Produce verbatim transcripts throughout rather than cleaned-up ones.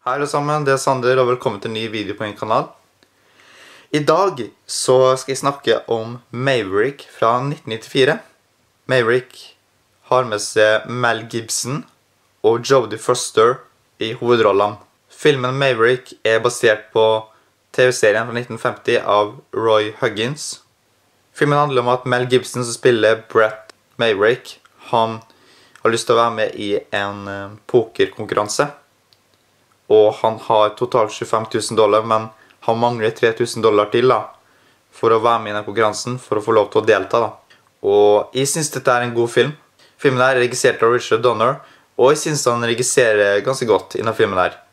Hei alle sammen, det er Sander og velkommen til en ny video på min kanal. I dag så skal jeg snakke om Maverick fra nitten nittifire. Maverick har med seg Mel Gibson og Jodie Foster i hovedrollene. Filmen Maverick er basert på T V-serien fra nitten femti av Roy Huggins. Filmen handler om at Mel Gibson som spiller Brett Maverick, han har lyst til å være med i en pokerkonkurranse. Og han har totalt tjuefem tusen dollar, men han mangler tre tusen dollar til da, for å være med i denne konkurransen, for å få lov til å delta da. Og jeg synes dette er en god film. Filmen er registrert av Richard Donner, og jeg synes han regisserer ganske godt i denne filmen her.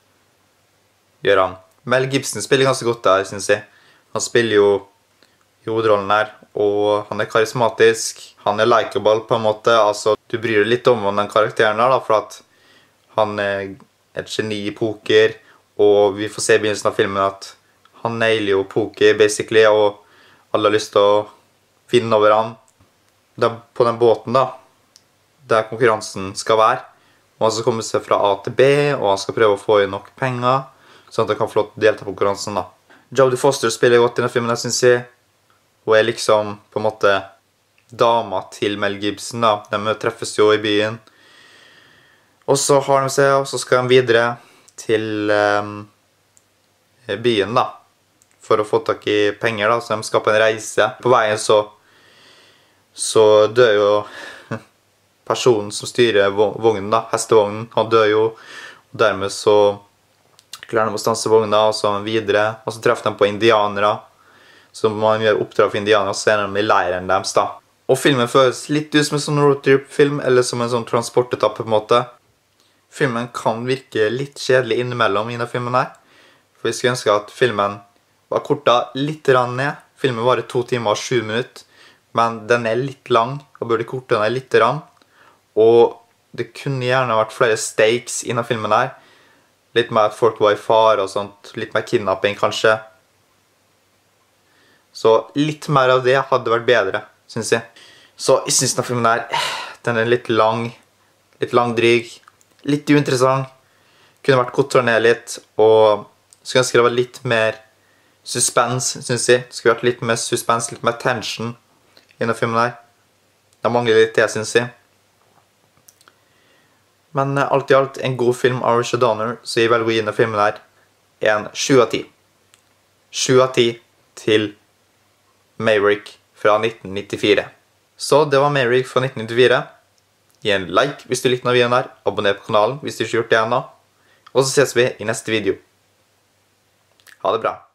Gjør han. Mel Gibson spiller ganske godt der, synes jeg. Han spiller jo i hovedrollen her, og han er karismatisk. Han er likeable på en måte, altså du bryr deg litt om den karakteren her da, for at han er et geni i poker, og vi får se i begynnelsen av filmen at han nailer jo poker, basically, og alle har lyst til å vinne over han. På den båten da, der konkurransen skal være, og han skal komme seg fra A til B, og han skal prøve å få inn nok penger, sånn at han kan få lov til å delta på konkurransen da. Jodie Foster spiller godt i denne filmen, jeg synes jeg. Hun er liksom, på en måte, dama til Mel Gibson da. De treffes jo i byen. Og så har de seg, og så skal de videre til um, byen da, for å få tak i penger da, så de skal på en reise. På veien så, så dør jo personen som styrer vognen da, hestevognen, han dør jo, og dermed så klarer de å stanse vognen da, og så er de videre, og så treffer de på indianere, så man gjør oppdrag for indianere, og så er de i leiren deres da. Og filmen føles litt ut som en sånn roadtrip-film, eller som en sånn transportetappe på en måte. Filmen kan virke litt kjedelig innimellom i denne filmen her. For vi skulle ønske at filmen var kortet litt ned. Filmen var i to timer og sju minutter. Men den er litt lang, og burde korte den litt rann. Og det kunne gjerne vært flere stakes i denne filmen her. Litt mer at folk var i fare og sånt. Litt mer kidnapping kanskje. Så litt mer av det hadde vært bedre, synes jeg. Så jeg synes denne filmen her, den er litt lang. Litt langdryg. Litt uinteressant, kunne vært kortere ned litt, og skulle ønske det var litt mer suspens, synes jeg. Det skulle vært litt mer suspens, litt mer tension i denne filmen her. Det mangler litt det, synes jeg. Men alt i alt, en god film av Richard Donner, så jeg velger å gi denne filmen her en sju av ti. sju av ti til Maverick fra nitten nittifire. Så det var Maverick fra nitten nittifire. Gi en like hvis du likte denne videoen her, abonner på kanalen hvis du ikke har gjort det ennå, og så ses vi i neste video. Ha det bra!